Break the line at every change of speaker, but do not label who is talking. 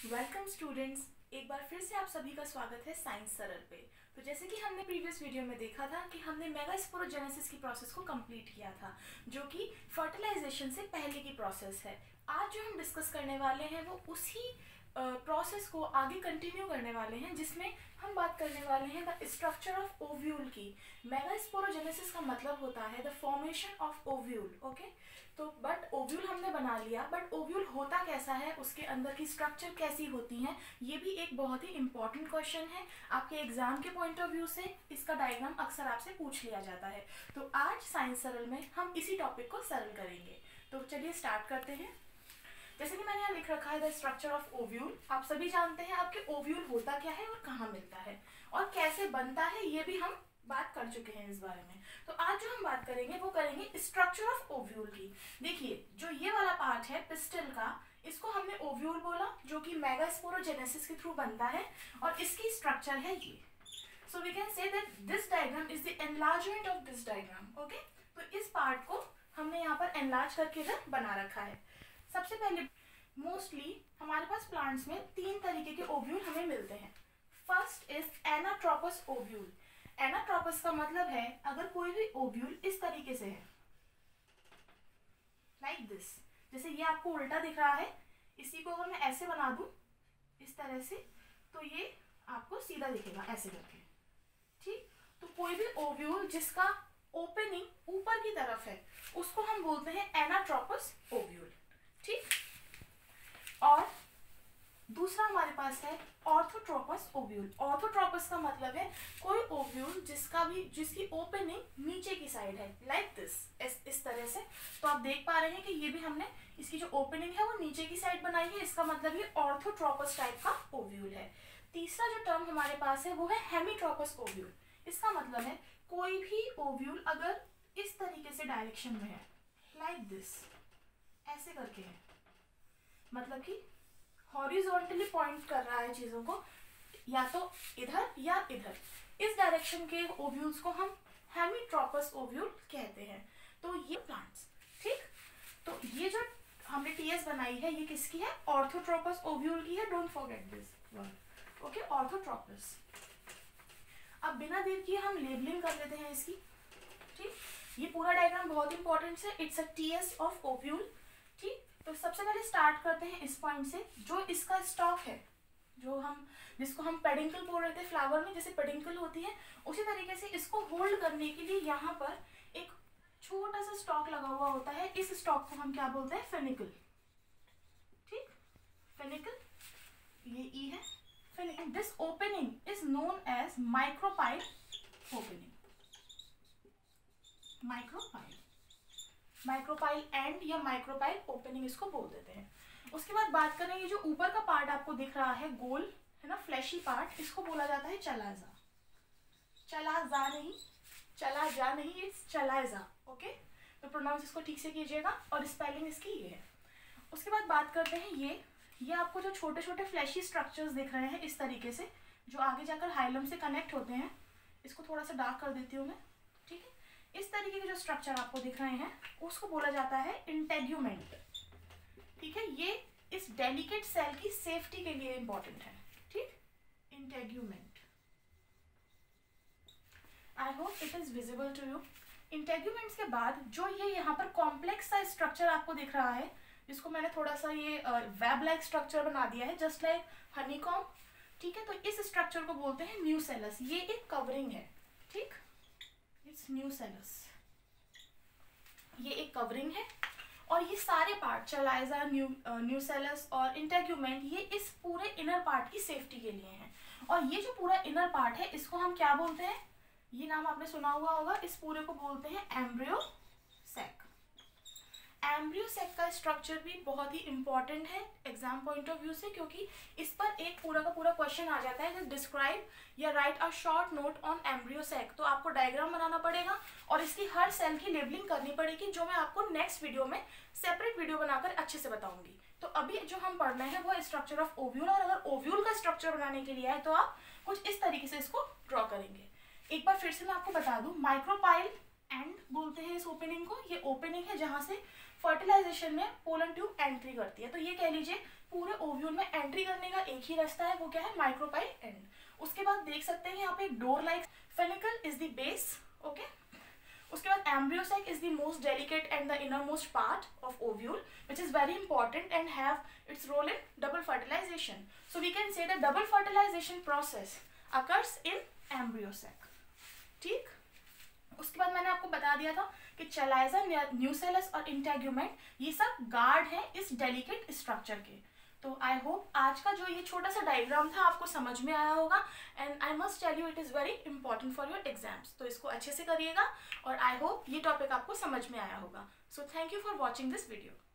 Welcome students, एक बार फिर से आप सभी का स्वागत है साइंस सरल पे। तो जैसे कि हमने प्रीवियस वीडियो में देखा था कि हमने मेगास्पोरोजेनेसिस की प्रोसेस को कंप्लीट किया था, जो कि फर्टिलाइजेशन से पहले की प्रोसेस है। आज जो हम डिस्कस करने वाले हैं वो उसी प्रोसेस को आगे कंटिन्यू करने वाले हैं, जिसमें हम बात करने वाले हैं द स्ट्रक्चर ऑफ ओव्यूल की। मेगास्पोरोजेनेसिस का मतलब होता है the formation of ovule. Okay, तो बट ओव्यूल हमने बना लिया, बट ओव्यूल होता कैसा है, उसके अंदर की स्ट्रक्चर कैसी होती है, ये भी एक बहुत ही इंपॉर्टेंट क्वेश्चन है। आपके एग्जाम के पॉइंट ऑफ व्यू से इसका डायग्राम अक्सर आपसे पूछ लिया जाता है। तो आज साइंस सरल में हम इसी टॉपिक को सरल करेंगे। तो चलिए स्टार्ट करते हैं। जैसे कि मैंने यहाँ लिख रखा है द स्ट्रक्चर ऑफ ओव्यूल। आप सभी जानते हैं आपके ओव्यूल होता क्या है और कहाँ मिलता है और कैसे बनता है, ये भी हम बात कर चुके हैं इस बारे में। तो आज जो हम बात करेंगे वो करेंगे स्ट्रक्चर ऑफ ओव्यूल की। देखिए, जो ये वाला पार्ट है पिस्टल का, इसको हमने ओव्यूल बोला, जो कि मेगास्पोरोजेनेसिस के थ्रू बनता है, और इसकी स्ट्रक्चर है ये। So we can say that this diagram is the enlargement of this diagram. Okay, तो इस पार्ट को हमने यहाँ पर एनलार्ज करके इधर बना रखा है। सबसे पहले मोस्टली हमारे पास प्लांट्स में तीन तरीके के ओव्यूल हमें मिलते हैं। First is anatropous ovule. Anatropous का मतलब है अगर कोई भी ओव्यूल इस तरीके से है, लाइक दिस, जैसे ये आपको उल्टा दिख रहा है, इसी को अगर मैं ऐसे बना दूं इस तरह से, तो ये आपको सीधा दिखेगा ऐसे करके। ठीक, तो कोई भी ओव्यूल जिसका ओपनिंग ऊपर की तरफ है उसको हम बोलते हैं एनाट्रोपस ओव्यूल। ठीक, और दूसरा हमारे पास है ऑर्थोट्रोपस ओव्यूल। ऑर्थोट्रोपस का मतलब है कोई ओव्यूल जिसकी ओपनिंग नीचे की साइड है, लाइक दिस, इस तरह से। तो आप देख पा रहे हैं कि ये भी हमने इसकी जो ओपनिंग है वो नीचे की साइड बनाई है, इसका मतलब ये ऑर्थोट्रोपस टाइप का ओव्यूल है। तीसरा जो टर्म हमारे पास है वो है हेमीट्रोपस ओव्यूल। इसका मतलब है कोई भी ओव्यूल अगर इस तरीके से डायरेक्शन में है, लाइक दिस, ऐसे करके है, मतलब कि हॉरिजॉन्टली पॉइंट कर रहा है चीजों को, या तो इधर या इधर, इस डायरेक्शन के ओव्यूल्स को हम हेमीट्रोपस ओव्यूल कहते हैं। तो ये प्लांट्स, ठीक, तो ये जो हमने टीएस बनाई है ये किसकी है? ऑर्थोट्रोपस ओव्यूल की है। Don't forget this word. Okay, orthotropous. अब बिना देर किए हम लेबलिंग कर लेते हैं इसकी। ठीक, ये पूरा डायग्राम बहुत इंपॉर्टेंट है। It's a TS of ovule. ठीक, तो सबसे पहले स्टार्ट करते हैं इस पॉइंट से। जो इसका स्टॉक है, जिसको हम पेडिंकल बोल रहे थे, फ्लावर में जैसे पेडिंकल होती है, उसी तरीके से इसको होल्ड करने के लिए यहाँ पर एक छोटा सा स्टॉक लगा हुआ होता है। इस स्टॉक को हम क्या बोलते हैं? फेनिकल। ठीक, फेनिकल, ये ई है funicle. This opening is known as micropyle opening. Micropyle end या माइक्रोपाइल ओपनिंग इसको बोल देते हैं। उसके बाद बात करेंगे, जो ऊपर का पार्ट आपको दिख रहा है गोल, है ना, फ्लैशी पार्ट, इसको बोला जाता है चलाजा। चला जा नहीं, इट्स चलाजा। ओके, तो प्रोनाउंस इसको ठीक से कीजिएगा, और स्पेलिंग इसकी ये है। उसके बाद बात करते हैं ये आपको जो छोटे छोटे फ्लैशी स्ट्रक्चर्स दिख रहे हैं इस तरीके से, जो आगे जाकर हाइलम से कनेक्ट होते हैं, इसको थोड़ा सा डार्क कर देती हूँ मैं। ठीक है, इस तरीके के जो स्ट्रक्चर आपको दिख रहे हैं उसको बोला जाता है इंटेग्यूमेंट। ठीक है, ये इस डेलिकेट सेल की सेफ्टी के लिए इंपॉर्टेंट है। ठीक, integument. I hope it is visible to you. Integuments के बाद जो ये यहाँ पर कॉम्प्लेक्स सा स्ट्रक्चर आपको दिख रहा है, जिसको मैंने थोड़ा सा ये वेब लाइक स्ट्रक्चर बना दिया है, जस्ट लाइक हनीकॉम। ठीक है, तो इस स्ट्रक्चर को बोलते हैं न्यूसेलस। ये एक कवरिंग है। ठीक, इट्स न्यूसेलस, ये एक कवरिंग है। और ये सारे पार्ट, चलाइजा, न्यूसेलस और इंटेग्यूमेंट, ये इस पूरे इनर पार्ट की सेफ्टी के लिए हैं। और ये जो पूरा इनर पार्ट है इसको हम क्या बोलते हैं? ये नाम आपने सुना हुआ होगा, इस पूरे को बोलते हैं एम्ब्रियो सैक। एम्ब्रियो सैक का स्ट्रक्चर भी बहुत ही इंपॉर्टेंट है एग्जाम पॉइंट ऑफ व्यू से, क्योंकि इस पर एक पूरा का पूरा क्वेश्चन आ जाता है, डिस्क्राइब या write a short note on embryo sac. तो आपको डायग्राम बनाना पड़ेगा और इसकी हर सेल की लेबलिंग करनी पड़ेगी, जो मैं आपको नेक्स्ट वीडियो में सेपरेट वीडियो बनाकर अच्छे से बताऊंगी। तो अभी जो हम पढ़ना है वो स्ट्रक्चर ऑफ ओव्यूल, और अगर ओव्यूल का स्ट्रक्चर बनाने के लिए है तो आप कुछ इस तरीके से इसको ड्रॉ करेंगे। एक बार फिर से मैं आपको बता दूं, माइक्रोपाइल एंड बोलते हैं इस ओपनिंग को। ये ओपनिंग है जहां से फर्टिलाइजेशन में पोलन ट्यूब एंट्री करती है। तो ये कह लीजिए पूरे ओव्यूल में एंट्री करने का एक ही रास्ता है, वो क्या है, माइक्रोपाइल एंड। उसके बाद देख सकते हैं यहाँ पे एक door like, funicle is the base, okay. उसके बाद embryo sac is the most delicate and the innermost part of ovule which is very important and have its role in double fertilization. So we can say the double fertilization process occurs in embryo sac. ठीक, उसके बाद मैंने आपको बता दिया था कि चलाइजा, nucellus और इंटेग्यूमेंट ये सब गार्ड हैं इस डेलिकेट स्ट्रक्चर के. तो आई होप आज का जो ये छोटा सा डायग्राम था आपको समझ में आया होगा, and I must tell you it is very important for your exams. तो इसको अच्छे से करिएगा और आई होप ये टॉपिक आपको समझ में आया होगा. So thank you for watching this video.